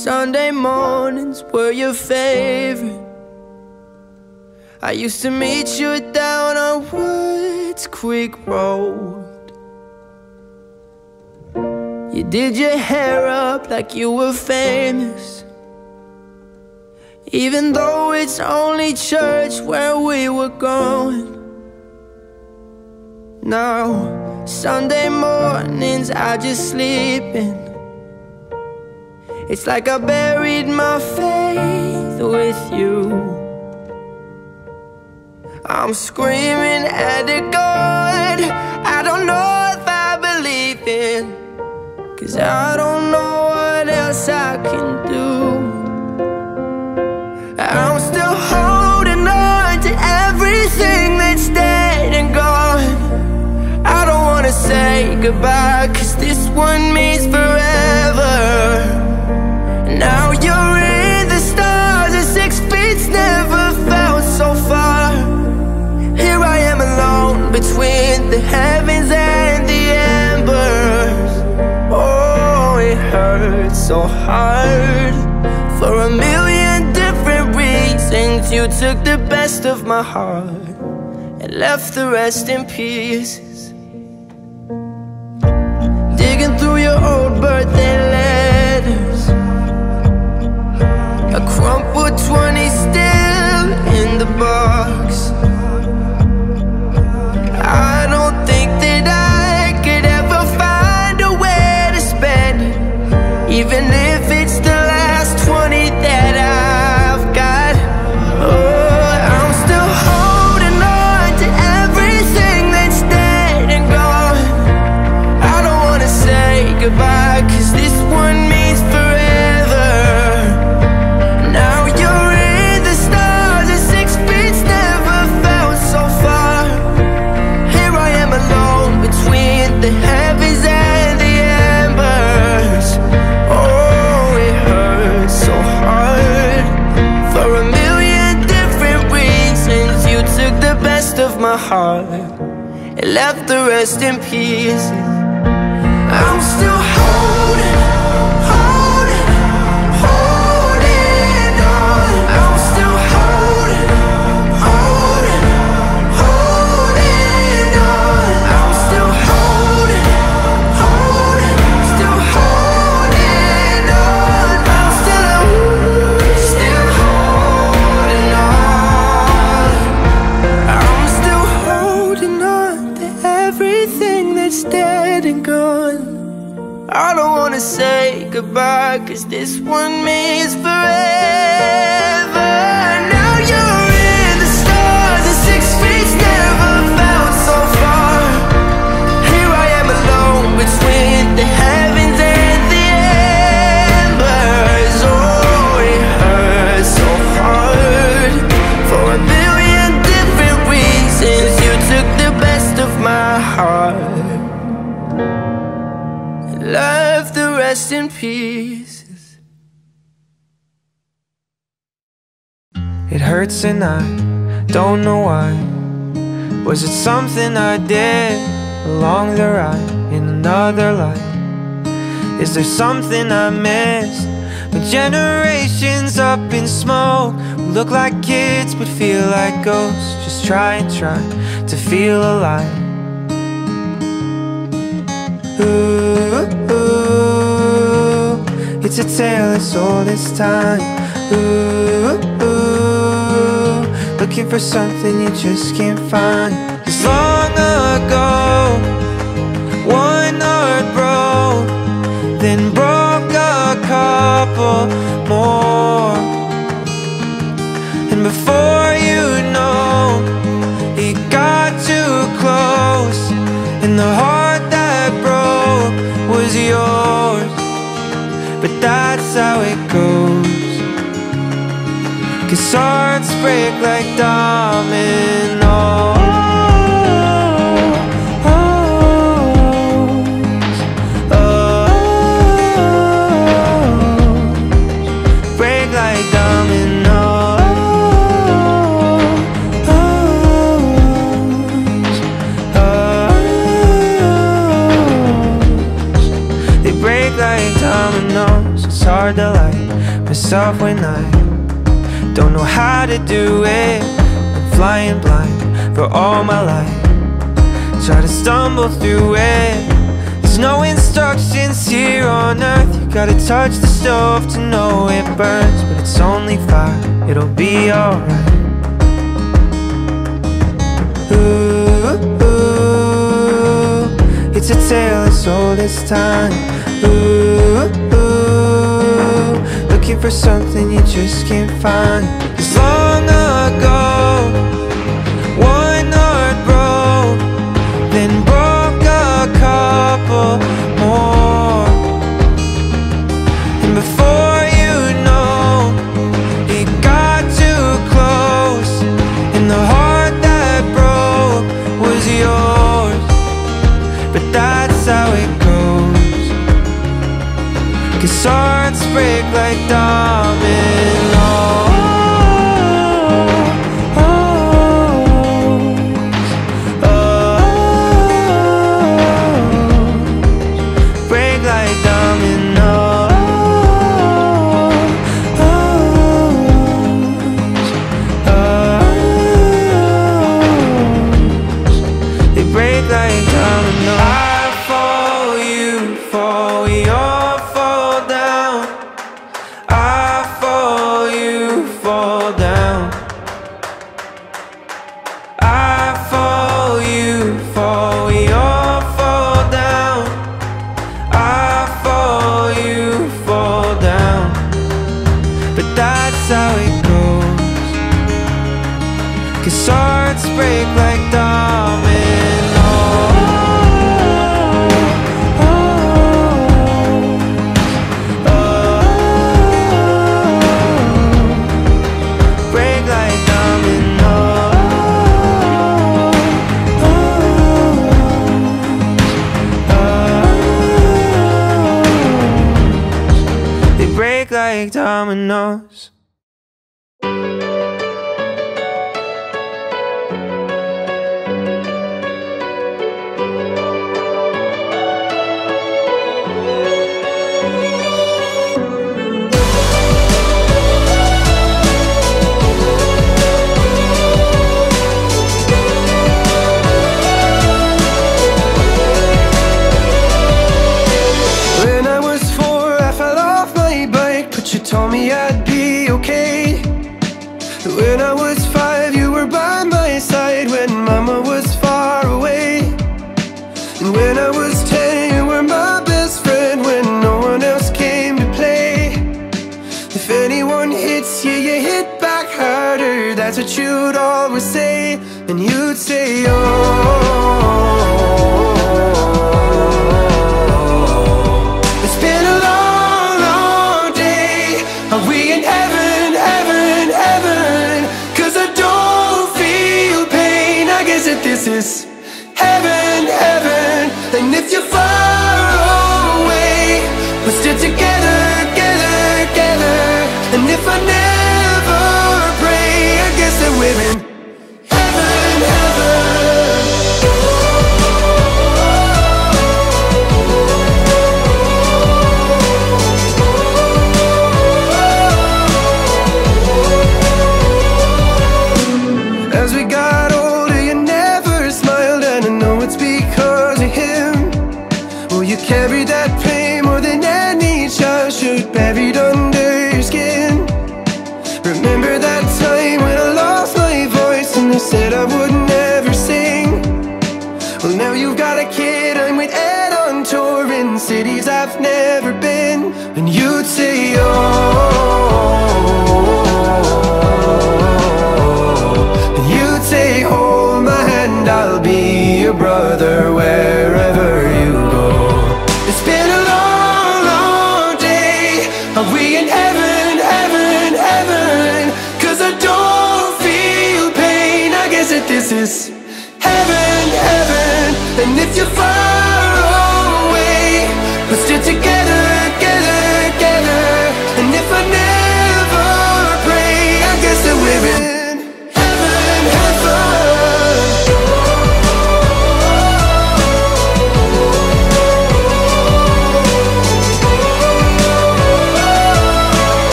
Sunday mornings were your favorite. I used to meet you down on Woods Creek Road. You did your hair up like you were famous, even though it's only church where we were going. Now, Sunday mornings I just sleep in. It's like I buried my faith with you. I'm screaming at a God I don't know if I believe in, 'cause I don't know what else I can do. I'm still holding on to everything that's dead and gone. I don't wanna say goodbye, 'cause this one means forever. Now you're in the stars and 6 feet's never felt so far. Here I am alone between the heavens and the embers. Oh, it hurts so hard. For a million different reasons, you took the best of my heart and left the rest in pieces. Digging through your old birthday letters, a crumpled 20 still in the box. I don't think that I could ever find a way to spend it, even if it's the last 20 that I've got. Oh, I'm still holding on to everything that's dead and gone. I don't wanna say goodbye, 'cause this one means forever. Now you're in the stars and 6 feet's never felt so far. Here I am alone between the heavens and the embers. Oh, it hurts so hard. For a million different reasons, you took the best of my heart and left the rest in pieces. I'm still holding on. I'm still holding on. I'm still holding on. I'm still holding on. I'm still holding on to everything that's dead and gone. I don't wanna say goodbye, 'cause this one means forever. Now you're in the stars and 6 feet's never felt so far. Here I am alone between the heavens and the embers. Oh, it hurts so hard. For a million different reasons, you took the best of my heart, left the rest in pieces. It hurts and I don't know why. Was it something I did along the ride in another life? Is there something I missed? When generations up in smoke, we look like kids but feel like ghosts. Just try to feel alive. Ooh, ooh, it's a tale as old as time. Ooh, ooh, looking for something you just can't find. 'Cause long ago, one heart broke, then broke a couple more. And before you know, it got too close, and the heart that broke was yours. But that's how it goes, 'cause hearts break like dominoes. Break like dominoes. They break like dominoes. It's hard hard to like myself when I don't know how to do it. I'm flying blind for all my life, try to stumble through it. There's no instructions here on earth. You gotta touch the stove to know it burns, but it's only fire, it'll be alright. Ooh, ooh, it's a tale as old as time. Ooh, ooh, looking for something you just can't find. 'Cause long ago, one heart broke, then broke a couple more, and before you know, it got too close, and the heart that broke was yours. But that's how it goes, 'cause hearts break like dominoes. How it goes, 'cause hearts break like dominoes. Break like dominoes. They break like dominoes. Told me I'd be okay. When I was 5, you were by my side when mama was far away. And when I was 10, you were my best friend when no one else came to play. If anyone hits you, you hit back harder, that's what you'd always say. And you'd say, oh, it's been a long, long day. Are we in heaven, heaven, heaven? 'Cause I don't feel pain. I guess that this is heaven, heaven. And if you're far away, we're still together, together, together. And if I never pray, I guess that we're in heaven, heaven. As we got older, you never smiled, and I know it's because of him. Well, you carried that pain more than any child should, buried under your skin. Remember that time when I lost my voice and they said I would never sing? Well, now you've got a kid, I'm with Ed on tour in cities I've never been. And you'd say, oh, and you'd say, hold my hand, I'll be your brother wherever you go. It's been a long, long day. Are we in heaven, heaven, heaven? 'Cause I don't feel pain. I guess that this is heaven, heaven. And if you're far away, we're still together, together, together. And if I never pray, I guess that we're in heaven, heaven.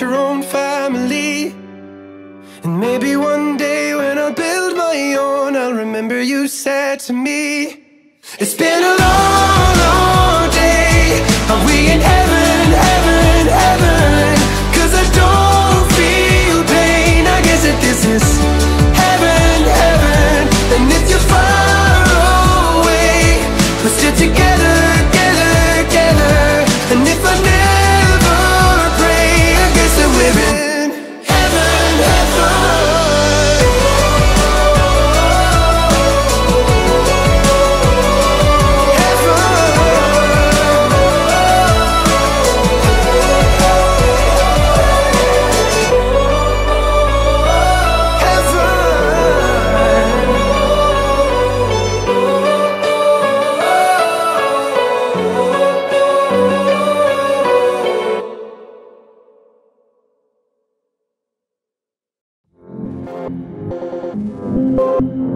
your own family. And maybe one day when I build my own, I'll remember you said to me, it's been a long, long day. Are we in heaven, heaven, heaven? 'Cause I don't feel pain. I guess that this is heaven, heaven. And if you're far away, we're still together, together, together. And if I never pray, I guess that we're in heaven, heaven. Thank you.